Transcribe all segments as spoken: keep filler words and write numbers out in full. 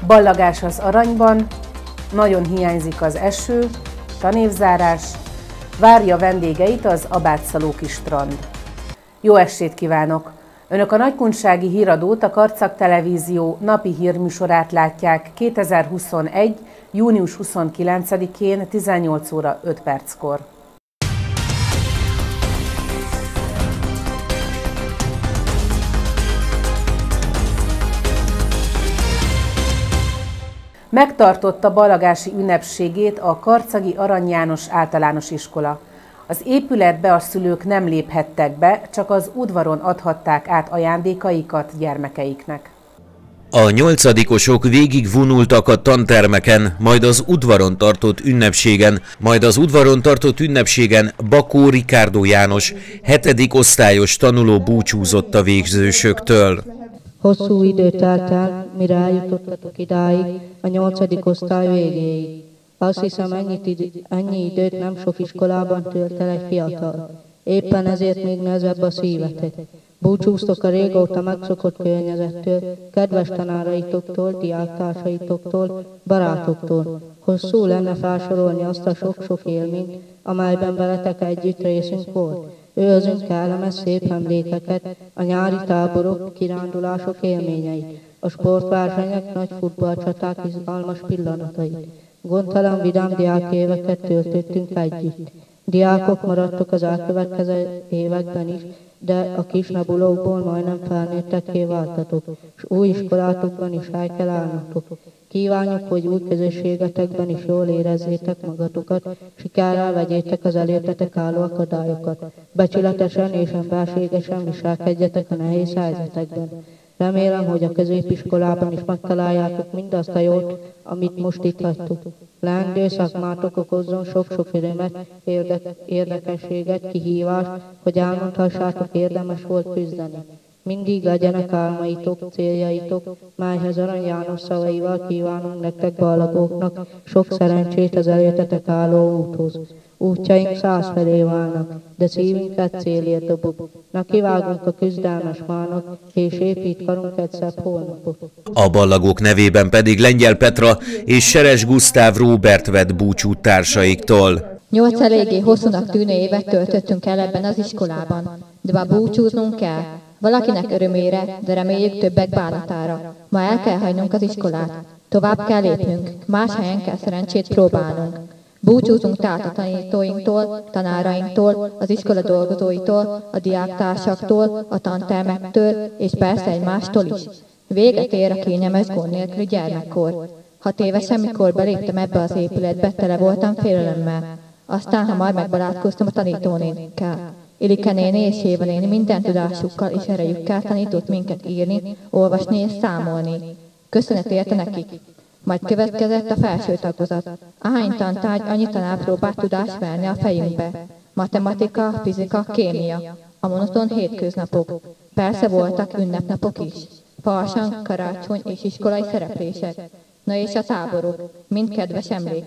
Ballagás az aranyban, nagyon hiányzik az eső, tanévzárás, várja vendégeit az Abátszalóki strand. Jó estét kívánok! Önök a nagykunsági híradót, a Karcag Televízió napi hírműsorát látják kétezer-huszonegy. június huszonkilencedikén tizennyolc óra öt perckor. Megtartotta ballagási ünnepségét a karcagi Arany János Általános Iskola. Az épületbe a szülők nem léphettek be, csak az udvaron adhatták át ajándékaikat gyermekeiknek. A nyolcadikosok végig vonultak a tantermeken, majd az udvaron tartott ünnepségen, majd az udvaron tartott ünnepségen Bakó Ricardo János, hetedik osztályos tanuló búcsúzott a végzősöktől. Hosszú idő telt el, mire eljutottatok idáig, a nyolcadik osztály végéig. Azt hiszem, ennyit id- ennyi időt nem sok iskolában tölt el egy fiatal. Éppen ezért még nehezebb a szívetek. Búcsúztok a régóta megszokott környezettől, kedves tanáraitoktól, diáktársaitoktól, barátoktól. Hosszú lenne felsorolni azt a sok-sok élményt, amelyben veletek együtt részünk volt. Őrzünk kellemes szép emlékeket, a nyári táborok, kirándulások élményeit, a sportversenyek, nagy futballcsaták izgalmas pillanatait. Gondtalan vidám diákéveket töltöttünk együtt. Diákok maradtok az elkövetkező években is, de a kisnabulókból majdnem felnőttekké váltatok, és új iskolátokban is el kell állnotok. Kívánjuk, hogy új közösségetekben is jól érezzétek magatokat, sikerrel vegyétek az elértetek álló akadályokat. Becsületesen és emberségesen viselkedjetek a nehéz helyzetekben. Remélem, hogy a középiskolában is megtaláljátok mindazt a jót, amit most itt hagytuk. Leendő szakmátok okozzon sok-sok örömet, érde- érdekességet, kihívást, hogy elmondhassátok, érdemes volt küzdeni. Mindig legyenek álmaitok, céljaitok, melyhez Arany János szavaival kívánunk nektek ballagóknak sok szerencsét az előttetek álló úthoz. Útjaink száz felé válnak, de szívünket célért dobjuk. Na kivágunk a küzdelmes mának, és épít karunk egy szebb holnapot. A ballagók nevében pedig Lengyel Petra és Seres Gusztáv Róbert vett búcsút társaiktól. Nyolc eléggé hosszúnak tűnő évet töltöttünk el ebben az iskolában, de ma búcsúznunk kell. Valakinek örömére, de reméljük többek bánatára. Ma el kell hagynunk az iskolát. Tovább kell lépnünk, más helyen kell szerencsét próbálnunk. Búcsúzunk tehát a tanítóinktól, tanárainktól, az iskola dolgozóitól, a diáktársaktól, a tantermektől, és persze egymástól is. Véget ér a kényelmes gond nélküli gyermekkor. Hat évesen, mikor beléptem ebbe az épületbe, tele voltam félelemmel. Aztán hamar megbarátkoztam a tanítónénikkel. Ilike néni és Éva néni minden tudásukkal és erejükkel tanított minket írni, olvasni és számolni. Köszönet érte nekik. Majd következett a felső tagozat. Ahány tantárgy, annyi tanár próbált tudást verni a fejünkbe. Matematika, fizika, kémia. A monoton hétköznapok. Persze voltak ünnepnapok is. Farsang, karácsony és iskolai szereplések. Na és a táborok. Mind kedves emlék.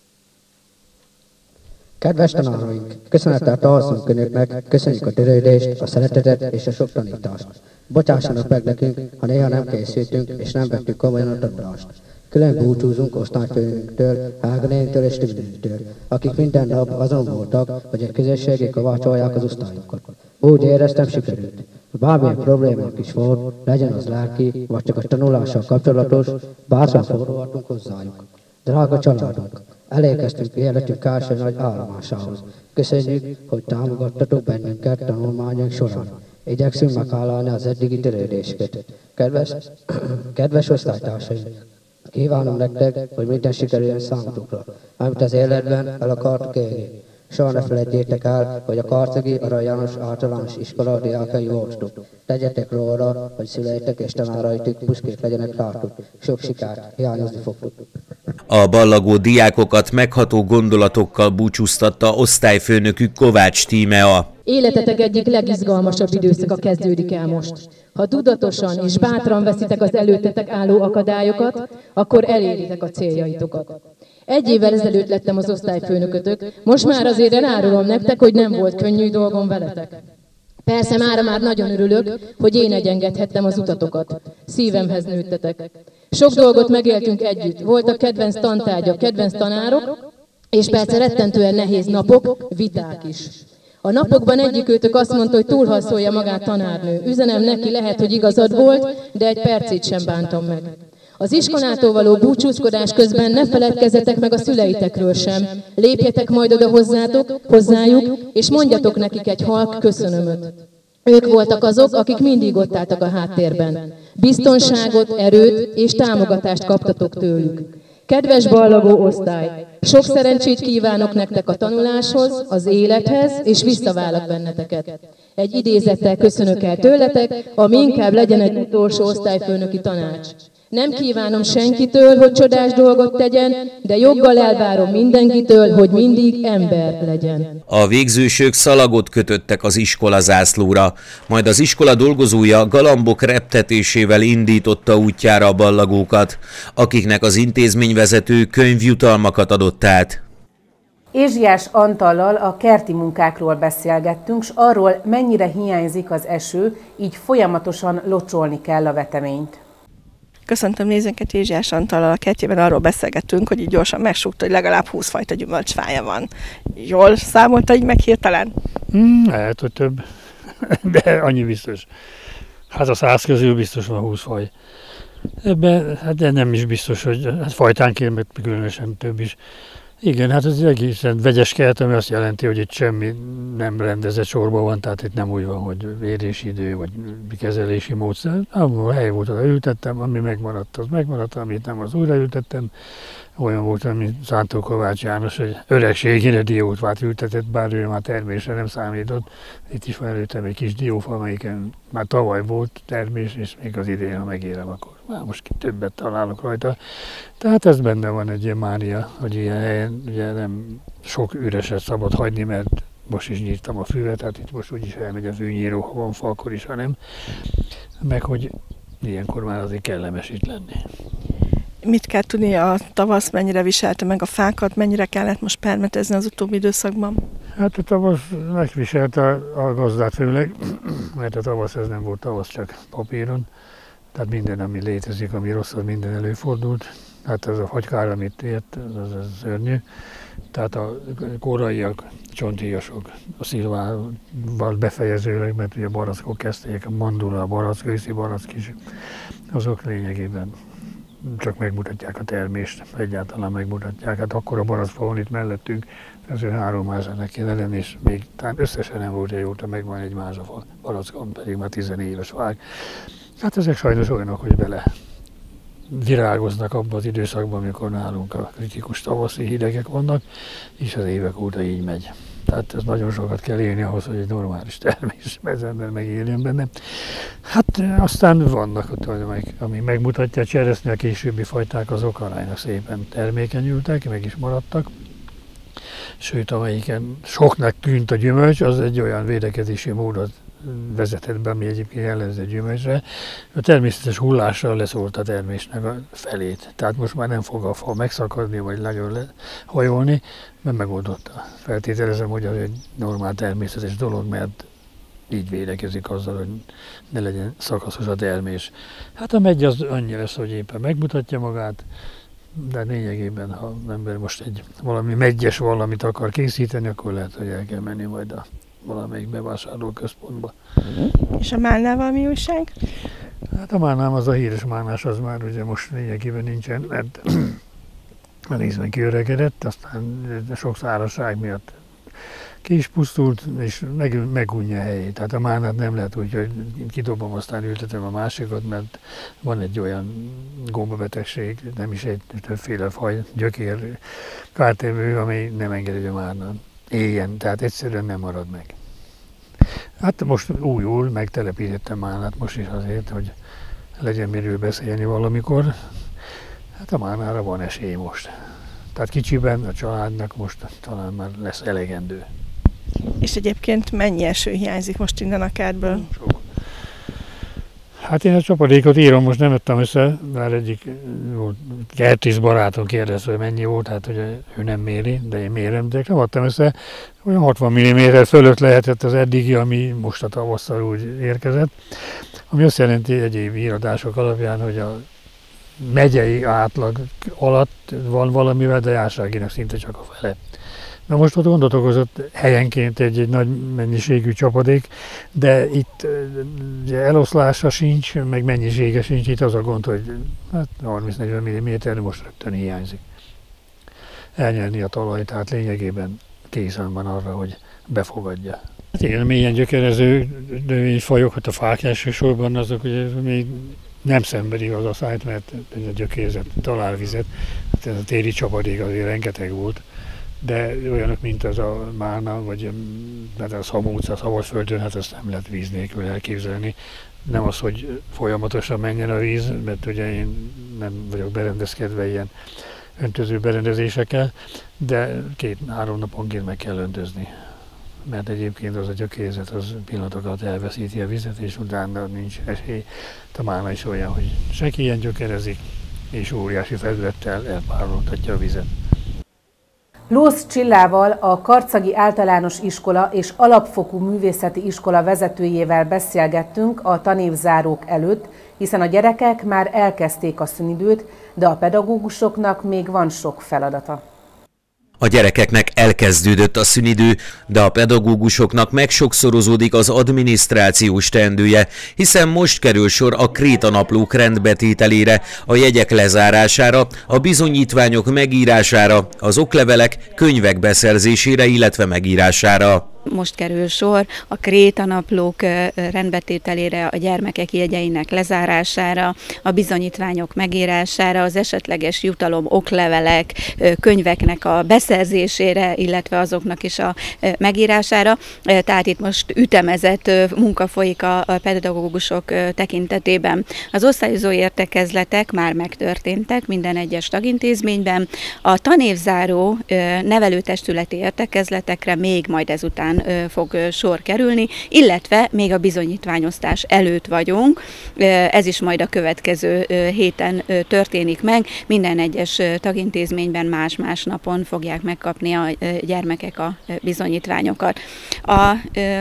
Kedves tanáraink, köszönettel tartozunk önöknek, köszönjük a törődést, a szeretetet és a sok tanítást. Bocsássanak meg nekünk, ha néha nem készültünk és nem vettük komolyan a tanulást. Külön búcsúzunk osztályfőnöktől, Ágnéntől és Tündőtől, akik minden nap azon voltak, hogy a közösségi kovácsolják az osztályokat. Úgy éreztem, sikerült. Bármilyen problémák is volt, legyen az lelki, vagy csak a tanulással kapcsolatos, bátran fordulhatunk hozzájuk. Drága családunk, elérkeztünk életünk első nagy állomásához. Köszönjük, hogy támogattatok bennünket tanulmányunk során. Igyekszünk megállani az eddigi törődéseket. Kedves, kedves osztálytársaink, kívánom nektek, hogy minden sikerüljön számotokra, amit az életben el akartok élni. Soha ne felejtjétek el, hogy a karcagi Arany János Általános Iskola diákai voltatok. Tegyetek róla, hogy szüleitek és tanáraitok büszkék legyenek rátok. Sok sikert, hiányozni fogtok. A ballagó diákokat megható gondolatokkal búcsúztatta osztályfőnökük Kovács Tímea. Életetek egyik legizgalmasabb időszaka kezdődik el most. Ha tudatosan és bátran veszitek az előttetek álló akadályokat, akkor eléritek a céljaitokat. Egy évvel ezelőtt lettem az osztályfőnökötök, most már azért elárulom nektek, hogy nem volt könnyű dolgom veletek. Persze mára már nagyon örülök, hogy én egyengedhettem az utatokat. Szívemhez nőttetek. Sok dolgot megéltünk együtt. Voltak kedvenc tantárgyak, kedvenc tanárok, és persze rettentően nehéz napok, viták is. A napokban egyikőtök azt mondta, hogy túlharcolja magát tanárnő. Üzenem neki, lehet, hogy igazad volt, de egy percét sem bántam meg. Az iskolától való búcsúzkodás közben ne feledkezzetek meg a szüleitekről sem. Lépjetek majd oda hozzátok, hozzájuk, és mondjatok nekik egy halk köszönömöt. Ők voltak azok, akik mindig ott álltak a háttérben. Biztonságot, erőt és támogatást kaptatok tőlük. Kedves ballagó osztály, sok szerencsét kívánok nektek a tanuláshoz, az élethez, és visszavállalak benneteket. Egy idézettel köszönök el tőletek, ami inkább legyen egy utolsó osztályfőnöki tanács. Nem kívánom senkitől, hogy csodás dolgot tegyen, de joggal elvárom mindenkitől, hogy mindig ember legyen. A végzősök szalagot kötöttek az iskola zászlóra, majd az iskola dolgozója galambok reptetésével indította útjára a ballagókat, akiknek az intézményvezető könyvjutalmakat adott át. Ézsiás Antallal a kerti munkákról beszélgettünk, s arról, mennyire hiányzik az eső, így folyamatosan locsolni kell a veteményt. Köszöntöm nézőnket, Ézsiás Antallal a kertjében arról beszélgettünk, hogy így gyorsan megsúgta, hogy legalább húsz fajta gyümölcsfája van. Jól számolta így meg hirtelen? Hmm, lehet, hogy több, de annyi biztos. Hát a száz közül biztos van húsz faj. Ebben hát de nem is biztos, hogy hát fajtánként, meg különösen több is. Igen, hát ez egészen vegyes kert, ami azt jelenti, hogy itt semmi nem rendezett sorban van, tehát itt nem úgy van, hogy érési idő, vagy kezelési módszer. Ahol hely volt, oda ültettem, ami megmaradt, az megmaradt, amit nem, az újraültettem. Olyan volt, mint Szántó Kovács János, hogy öregségére diófát ültetett, bár ő már termésre nem számított. Itt is van előttem egy kis diófa, amelyiken már tavaly volt termés, és még az idén, ha megérem, akkor már most többet találok rajta. Tehát ez benne van egy ilyen mánia, hogy ilyen helyen ugye nem sok üreset szabad hagyni, mert most is nyírtam a füvet, tehát itt most úgyis elmegy az űnyíró, ha van fa, akkor is, ha nem. Meg hogy ilyenkor már azért kellemes itt lenni. Mit kell tudni, a tavasz mennyire viselte meg a fákat, mennyire kellett most permetezni az utóbbi időszakban? Hát a tavasz megviselte a gazdát főleg, mert a tavasz ez nem volt tavasz, csak papíron. Tehát minden, ami létezik, ami rossz, az minden előfordult. Hát ez a fagykár, amit ért, az, az szörnyű. Tehát a koraiak, csontíjasok, a szilvával befejezőleg, mert ugye a barackok kezdték, a mandula, a barack, őszi barack is, azok lényegében csak megmutatják a termést, egyáltalán megmutatják. Hát akkor a barackfa van itt mellettünk, ezért három mázának kéne lenni, és még talán összesen nem volt egy óta, megvan egy mázafa barackon, pedig már tizenéves vág. Hát ezek sajnos olyanok, hogy bele virágoznak abban az időszakban, amikor nálunk a kritikus tavaszi hidegek vannak, és az évek óta így megy. Tehát ez nagyon sokat kell élni ahhoz, hogy egy normális termés az ember megéljen benne. Hát aztán vannak ott, amik, ami megmutatja a cseresznye, a későbbi fajták azok aránylag szépen termékenyültek, meg is maradtak. Sőt, amelyiken soknak tűnt a gyümölcs, az egy olyan védekezési módot vezetett be, ami egyébként jellemző gyümölcsre. A természetes hullással leszólt a termésnek a felét. Tehát most már nem fog a fa megszakadni, vagy nagyon lehajolni, mert megoldotta. Feltételezem, hogy az egy normál természetes dolog, mert így védekezik azzal, hogy ne legyen szakaszos a termés. Hát a megy az annyi lesz, hogy éppen megmutatja magát, de lényegében, ha az ember most egy valami megyes valamit akar készíteni, akkor lehet, hogy el kell menni majd a valamelyik bevásárlóközpontba. És a málnál valami újság? Hát a málnám az a híres málnás, az már ugye most lényegében nincsen, mert a részben kiöregedett, aztán sok szárazság miatt ki is pusztult, és meg, megunja a helyét. Tehát a málnát nem lehet úgy, hogy kidobom, aztán ültetem a másikat, mert van egy olyan gombabetegség, nem is egy többféle faj, gyökér kártevő, amely nem engedi, hogy a málna éljen, tehát egyszerűen nem marad meg. Hát most újul megtelepítettem málnát most is azért, hogy legyen miről beszélni valamikor. Hát a málnára van esély most. Tehát kicsiben a családnak most talán már lesz elegendő. És egyébként mennyi eső hiányzik most innen a kertből? Sok. Hát én a csapadékot írom, most nem vettem össze, mert egyik kertész barátom kérdezte, hogy mennyi volt, hát hogy ő nem méri, de én mérem, de nem adtam össze. Olyan hatvan milliméter fölött lehetett az eddigi, ami most a tavasszal úgy érkezett. Ami azt jelenti egyéb íradások alapján, hogy a megyei átlag alatt van valamivel, de Jászságinak szinte csak a fele. Na most ott gondot okozott helyenként egy, egy nagy mennyiségű csapadék, de itt ugye, eloszlása sincs, meg mennyisége sincs, itt az a gond, hogy hát harminc-negyven milliméter most rögtön hiányzik. Elnyelni a talaj, tehát lényegében készen van arra, hogy befogadja. Hát igen, mélyen gyökerező növényfajok, hát a fák elsősorban azok ugye még nem szenvedik az asszályt, mert a gyökérzet talál vizet, hát ez a téli csapadék azért rengeteg volt, de olyanok, mint az a málna, vagy a szamóc, a Szabadföldön, hát azt nem lehet víz nélkül elképzelni. Nem az, hogy folyamatosan menjen a víz, mert ugye én nem vagyok berendezkedve ilyen öntöző berendezésekkel, de két-három naponként meg kell öntözni. Mert egyébként az a gyökérzet az pillanatokat elveszíti a vizet, és utána nincs esély. A málna is olyan, hogy sekélyen gyökerezik, és óriási felülettel elpároltatja a vizet. Lósz Csillával, a Karcagi Általános Iskola és Alapfokú Művészeti Iskola vezetőjével beszélgettünk a tanévzárók előtt, hiszen a gyerekek már elkezdték a szünidőt, de a pedagógusoknak még van sok feladata. A gyerekeknek elkezdődött a szünidő, de a pedagógusoknak megsokszorozódik az adminisztrációs teendője, hiszen most kerül sor a krétanaplók rendbetételére, a jegyek lezárására, a bizonyítványok megírására, az oklevelek, könyvek beszerzésére, illetve megírására. Most kerül sor a krétanaplók rendbetételére, a gyermekek jegyeinek lezárására, a bizonyítványok megírására, az esetleges jutalom oklevelek, könyveknek a beszerzésére, illetve azoknak is a megírására. Tehát itt most ütemezett munka folyik a pedagógusok tekintetében. Az osztályozó értekezletek már megtörténtek minden egyes tagintézményben. A tanévzáró nevelőtestületi értekezletekre még majd ezután fog sor kerülni, illetve még a bizonyítványosztás előtt vagyunk. Ez is majd a következő héten történik meg. Minden egyes tagintézményben más-más napon fogják megkapni a gyermekek a bizonyítványokat. A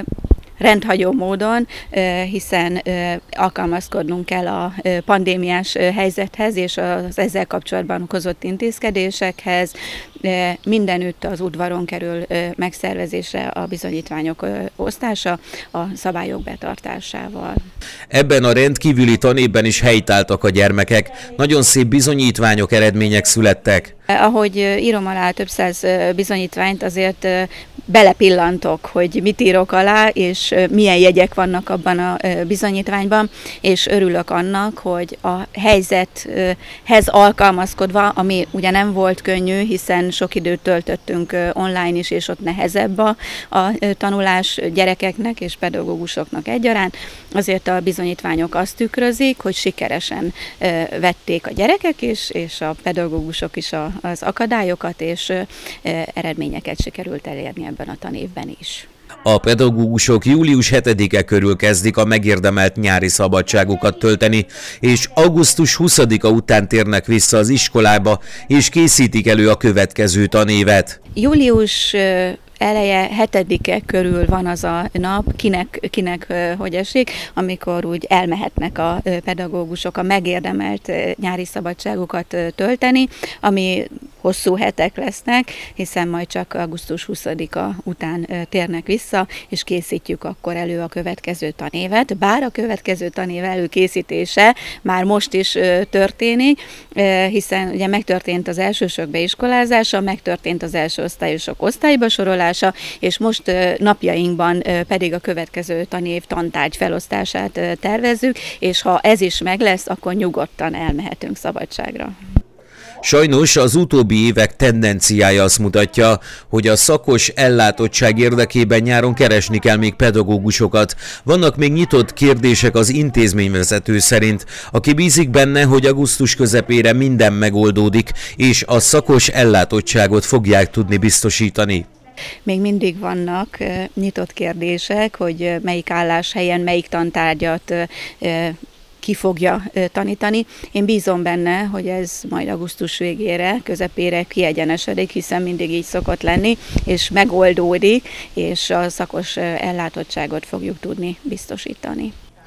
rendhagyó módon, hiszen alkalmazkodnunk kell a pandémiás helyzethez és az ezzel kapcsolatban hozott intézkedésekhez. Mindenütt az udvaron kerül megszervezésre a bizonyítványok osztása a szabályok betartásával. Ebben a rendkívüli tanévben is helytáltak a gyermekek, nagyon szép bizonyítványok, eredmények születtek. Ahogy írom alá több száz bizonyítványt, azért belepillantok, hogy mit írok alá, és milyen jegyek vannak abban a bizonyítványban, és örülök annak, hogy a helyzethez alkalmazkodva, ami ugye nem volt könnyű, hiszen sok időt töltöttünk online is, és ott nehezebb a, a tanulás gyerekeknek és pedagógusoknak egyaránt, azért a bizonyítványok azt tükrözik, hogy sikeresen vették a gyerekek is, és a pedagógusok is a, az akadályokat, és eredményeket sikerült elérni ebben a tanévben is. A pedagógusok július hetedike körül kezdik a megérdemelt nyári szabadságukat tölteni, és augusztus huszadika után térnek vissza az iskolába, és készítik elő a következő tanévet. Július eleje, hetedike körül van az a nap, kinek, kinek hogy esik, amikor úgy elmehetnek a pedagógusok a megérdemelt nyári szabadságukat tölteni, ami hosszú hetek lesznek, hiszen majd csak augusztus huszadika után térnek vissza, és készítjük akkor elő a következő tanévet. Bár a következő tanév előkészítése már most is történik, hiszen ugye megtörtént az elsősök beiskolázása, megtörtént az első osztályosok osztályba sorolása, és most napjainkban pedig a következő tanév tantárgy felosztását tervezzük, és ha ez is meg lesz, akkor nyugodtan elmehetünk szabadságra. Sajnos az utóbbi évek tendenciája azt mutatja, hogy a szakos ellátottság érdekében nyáron keresni kell még pedagógusokat. Vannak még nyitott kérdések az intézményvezető szerint, aki bízik benne, hogy augusztus közepére minden megoldódik, és a szakos ellátottságot fogják tudni biztosítani. Még mindig vannak nyitott kérdések, hogy melyik álláshelyen, melyik tantárgyat ki fogja tanítani. Én bízom benne, hogy ez majd augusztus végére, közepére kiegyenesedik, hiszen mindig így szokott lenni, és megoldódik, és a szakos ellátottságot fogjuk tudni biztosítani.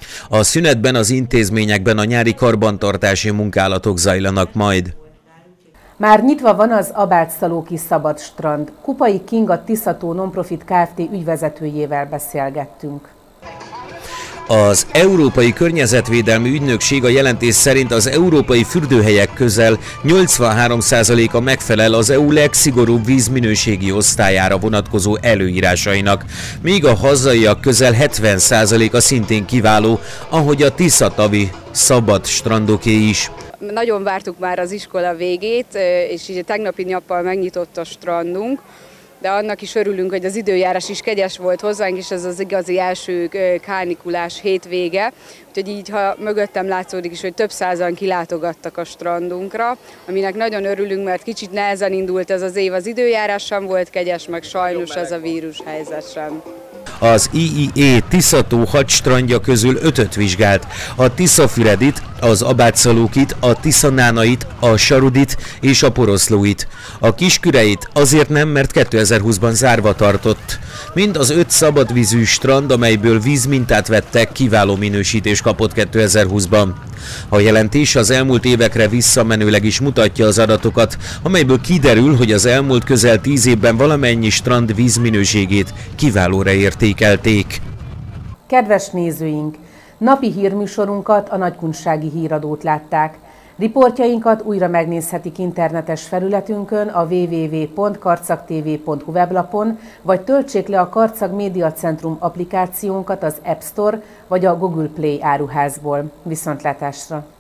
A szünetben az intézményekben a nyári karbantartási munkálatok zajlanak majd. Már nyitva van az Abátszalóki Szabad Strand. Kupai Kinga Tiszató Nonprofit Kft. Ügyvezetőjével beszélgettünk. Az Európai Környezetvédelmi Ügynökség a jelentés szerint az európai fürdőhelyek közel nyolcvanhárom százaléka megfelel az é u legszigorúbb vízminőségi osztályára vonatkozó előírásainak, míg a hazaiak közel hetven százaléka szintén kiváló, ahogy a Tiszatavi szabad strandoké is. Nagyon vártuk már az iskola végét, és így tegnapi nappal megnyitott a strandunk, de annak is örülünk, hogy az időjárás is kegyes volt hozzánk, és ez az igazi első kánikulás hétvége. Úgyhogy így, ha mögöttem látszódik is, hogy több százan kilátogattak a strandunkra, aminek nagyon örülünk, mert kicsit nehezen indult ez az év, az időjárás sem volt kegyes, meg sajnos ez a vírushelyzet sem. Az i i é Tiszató hat strandja közül ötöt vizsgált, a Tiszafüredit, az Abátszalókit, a Tiszanánait, a Sarudit és a Poroszlóit. A Kisküreit azért nem, mert kétezer-húszban zárva tartott. Mind az öt szabadvízű strand, amelyből vízmintát vettek, kiváló minősítést kapott kétezer-húszban. A jelentés az elmúlt évekre visszamenőleg is mutatja az adatokat, amelyből kiderül, hogy az elmúlt közel tíz évben valamennyi strand vízminőségét kiválóra értékelték. Kedves nézőink! Napi hírműsorunkat, a Nagykunsági Híradót látták. Riportjainkat újra megnézhetik internetes felületünkön, a double-u double-u double-u pont karcagtv pont hu weblapon, vagy töltsék le a Karcag Média Centrum applikációnkat az App Store vagy a Google Play áruházból. Viszontlátásra!